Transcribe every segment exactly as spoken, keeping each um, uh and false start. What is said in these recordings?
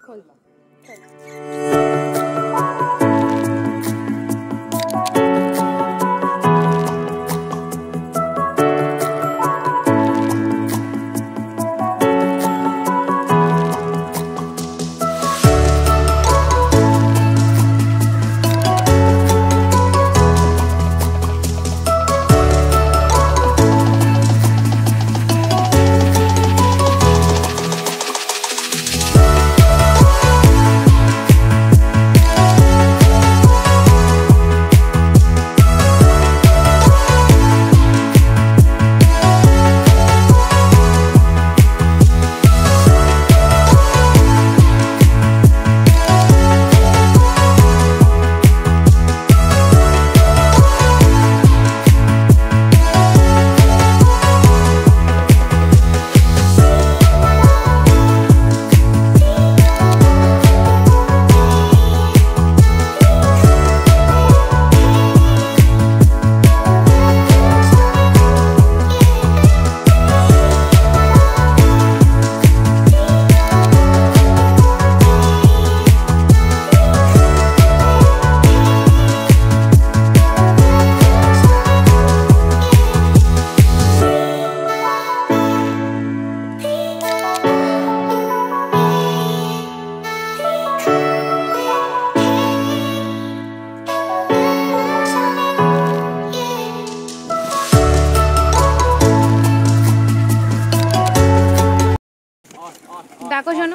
ডাকো শোনো।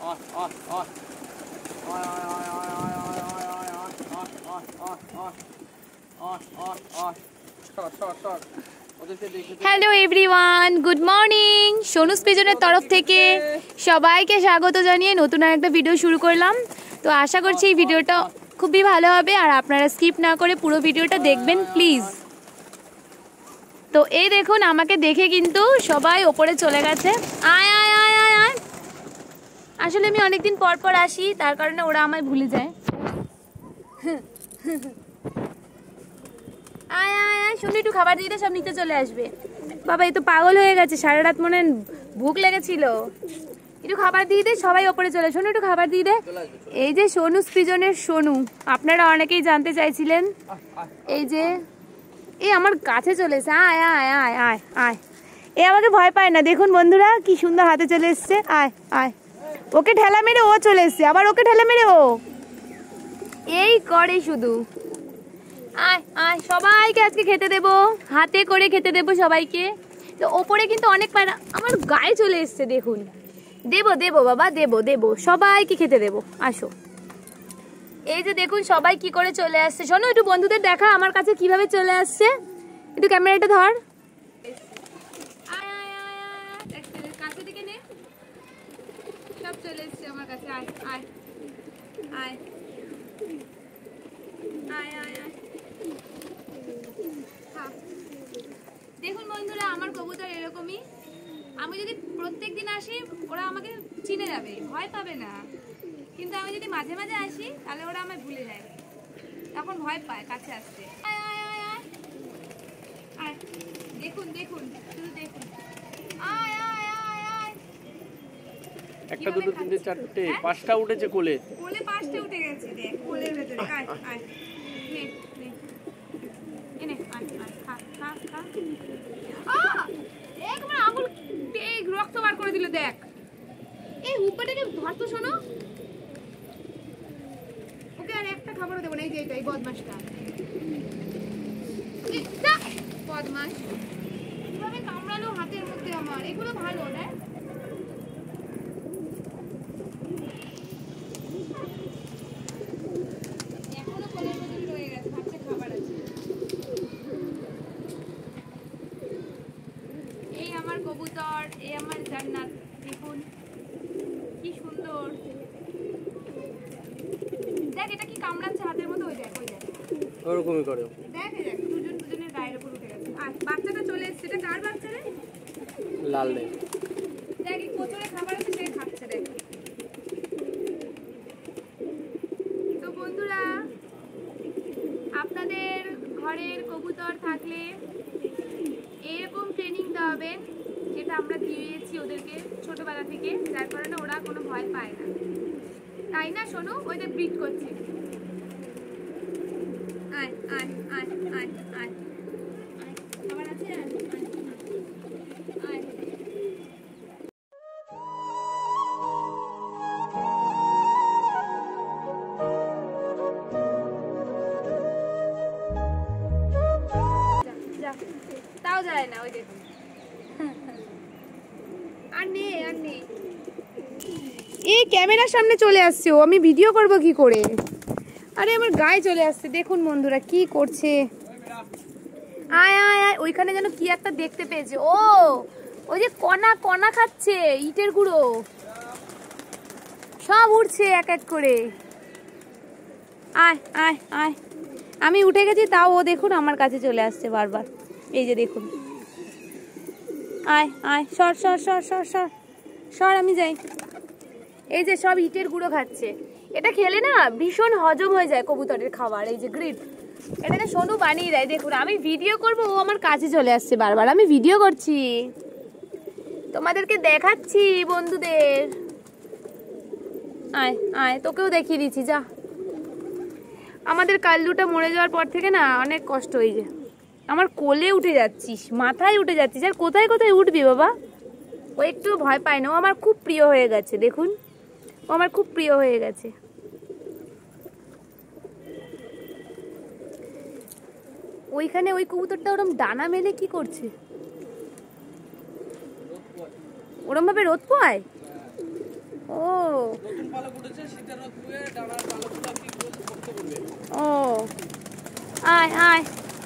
Hello everyone, good morning. সোনুস পিজনের তরফ থেকে সবাইকে স্বাগত জানিয়ে নতুন আরেকটা ভিডিও শুরু করলাম। তো আশা করছি এই ভিডিওটা খুবই ভালো হবে আর আপনারা স্কিপ না করে পুরো ভিডিওটা দেখবেন প্লিজ। তো এই দেখুন, আমাকে দেখে কিন্তু সবাই ওপরে চলে গেছে। আয় আয় আয় আয় আয়। আসলে আমি অনেকদিন পর পর আসি, তার কারণে ওরা আমায় ভুলে যায়। আয় আয় আয়, শুনি একটু খাবার দিতে সব নিতে চলে আসবে। বাবা এই তো পাগল হয়ে গেছে, সারা রাত মনে ভুক লেগেছিল। একটু খাবার দিয়ে দে, সবাই ওপরে চলে। শোনো একটু খাবার দিয়ে দে। এই যে সোনুস পিজনের সোনু, আপনারা অনেকেই জানতে চাইছিলেন। এই যে এই আমার কাছে চলে এসে, আয় আয় আয় আয় আয়। এ আমাকে ভয় পায় না, দেখুন বন্ধুরা কি সুন্দর হাতে চলে এসছে। আয় আয়, ওকে ঠেলা মেরে ও চলে এসছে, আবার ওকে ঠেলা মেরে ও এই করে শুধু। আয় আয়, সবাইকে আজকে খেতে দেবো, হাতে করে খেতে দেবো সবাইকে। তো ওপরে কিন্তু অনেক পায়রা আমার গায়ে চলে এসছে, দেখুন। দেবো দেবো বাবা, দেবো দেবো, সবাইকে খেতে দেবো, আসো। এই যে দেখুন সবাই কি করে চলে আসছে। শোনো একটু বন্ধুদের দেখা আমার কাছে কিভাবে চলে আসছে, একটু ক্যামেরাটা ধর। কাছে দিকে নে, সব চলে এসছে আমার কাছে। আয় আয় আয় আয় আয় আয়। দেখুন বন্ধুরা, আমার কবুতর এরকমই। আমি যদি প্রত্যেক দিন আসি ওরা আমাকে চিনে যাবে, ভয় পাবে না। কিন্তু আমি যদি মাঝে মাঝে আসি তাহলে ওরা আমায় ভুলে যায়, তখন ভয় পায় কাছে আসতে। আয় আয় আয় আয় আয়, দেখুন দেখুন শুধু দেখুন। আয় আয় আয় আয়। একটা দুটো তিনটে চারটে পাঁচটা উঠেছে কোলে। কোলে পাঁচটা উঠে গেছে, দেখ কোলের ভেতরে। আয় আয়, নে নে এনে আয় আয়, খা খা খা। আ একবার আঙুল এই রক্ত বার করে দিল, দেখ। এই হুপাটাকে ধরতো, শোনো। ওকে আর একটা খাবারও দেবো না। এই যে এই বদমাসটা, বদমাস কিভাবে কামড়ালো হাতের মধ্যে আমার। এগুলো ভালো না, এখনো কোলের মধ্যে রয়ে গেছে, ভাবছে খাবার আছে। এই আমার কবুতর, এই আমার জান্নাত, দেখুন কি সুন্দর। দেখ এটা কি কামড়াচ্ছে হাতের মধ্যে, ওই দেখ ওই দেখ ওরকমই করে। দেখ দেখ দুজন দুজনের গায়ের উপর উঠে গেছে। আর বাচ্চাটা চলে এসেছে, এটা কার বাচ্চা রে? লাল রে। দেখ এই কোচরে খাবার আছে, সে খাচ্ছে, দেখ। তো বন্ধুরা, আপনাদের ঘরের কবুতর থাকলে এরকম ট্রেনিং দেওয়াবেন, যেটা আমরা দিয়েছি ওদেরকে ছোটবেলা থেকে, যার কারণে ওরা কোনো ভয় পায় না। তাই না শোনো, ওই যে ব্রিড করছে। আয় আয় আয় আয় আয় খাবার আছে, আয় আয়। তাও যায় না, ওই দেখুন আর নেই আর নেই। এই ক্যামেরার সামনে চলে আসছে ও, আমি ভিডিও করব কি করে? আরে আমার গায়ে চলে আসছে, দেখুন বন্ধুরা কি করছে। আয় আয় আয়, ওইখানে যেন কি একটা দেখতে পেয়েছে। ও ওই যে কণা কণা খাচ্ছে, ইটের গুঁড়ো সব উঠছে এক এক করে। আয় আয় আয়, আমি উঠে গেছি তাও ও দেখুন আমার কাছে চলে আসছে বারবার। এই যে দেখুন, আয় আয়, সর সর সর সর সর সর, আমি যাই। এই যে সব ইটের গুঁড়ো খাচ্ছে, এটা খেলে না ভীষণ হজম হয়ে যায় কবুতরের খাবার। এই যে গ্রিড, এটাকে সোনু বানিয়ে দেয়। দেখুন আমি ভিডিও করব, ও আমার কাছে চলে আসছে বারবার। আমি ভিডিও করছি, তোমাদেরকে দেখাচ্ছি বন্ধুদের। আয় আয়, তোকেও দেখিয়ে দিচ্ছি যা। আমাদের কাল্লুটা মরে যাওয়ার পর থেকে না অনেক কষ্ট হয়েছে। আমার কোলে উঠে যাচ্ছিস, মাথায় উঠে যাচ্ছিস, আর কোথায় কোথায় উঠবি বাবা? ও একটু ভয় পায় না, ও আমার খুব প্রিয় হয়ে গেছে। দেখুন ও আমার খুব প্রিয় হয়ে গেছে। ওইখানে ওই কবুতরটা ওরম ডানা মেলে কি করছে? ওরম ভাবে রোদ পোয়ায়? ও ও আয় আয়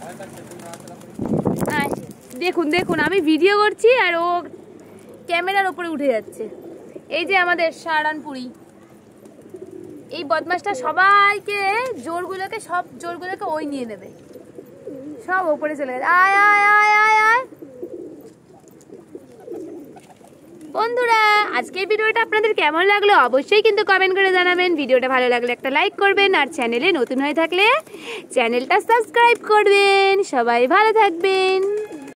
আয়, দেখুন দেখুন আমি ভিডিও করছি আর ও ক্যামেরার ওপরে উঠে যাচ্ছে। এই যে আমাদের সারানপুরি, এই বদমাসটা সবাইকে জোরগুলোকে সব জোরগুলোকে ওই নিয়ে নেবে, সব ওপরে চলে গেছে। আয় আয় আয় আয় আয় বন্ধুরা, আজকের ভিডিওটা আপনাদের কেমন লাগলো অবশ্যই কিন্তু কমেন্ট করে জানাবেন। ভিডিওটা ভালো লাগলে একটা লাইক করবেন, আর চ্যানেলে নতুন হয়ে থাকলে চ্যানেলটা সাবস্ক্রাইব করবেন। সবাই ভালো থাকবেন।